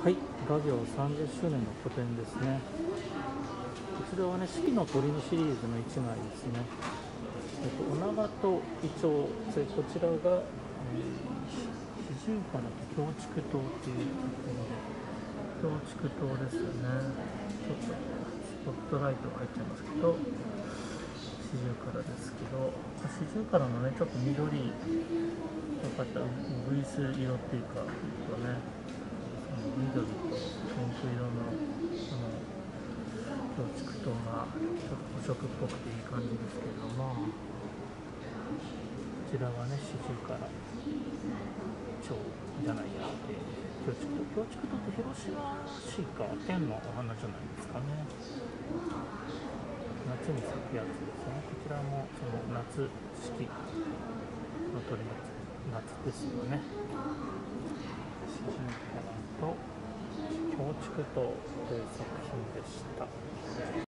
はい、画業30周年の個展ですね。こちらはね、四季の鳥にシリーズの1枚ですね。オナガとイチョウ、それこちらが、四十花と京竹刀っていうところで、京竹刀ですよね。ちょっとスポットライトが入っちゃいますけど、四十からですけど、四十からのね、ちょっと緑、よかったらウグイス色っていうか、こうね、緑とピンク色の京竹刀がちょっと補色っぽくていい感じですけれども、こちらはね、四十から蝶じゃないや、京竹刀って広島市か県のお花じゃないですかね。夏に咲くやつですね。こちらもその夏四季の鳥の夏ですよね。四十からと京竹刀という作品でした。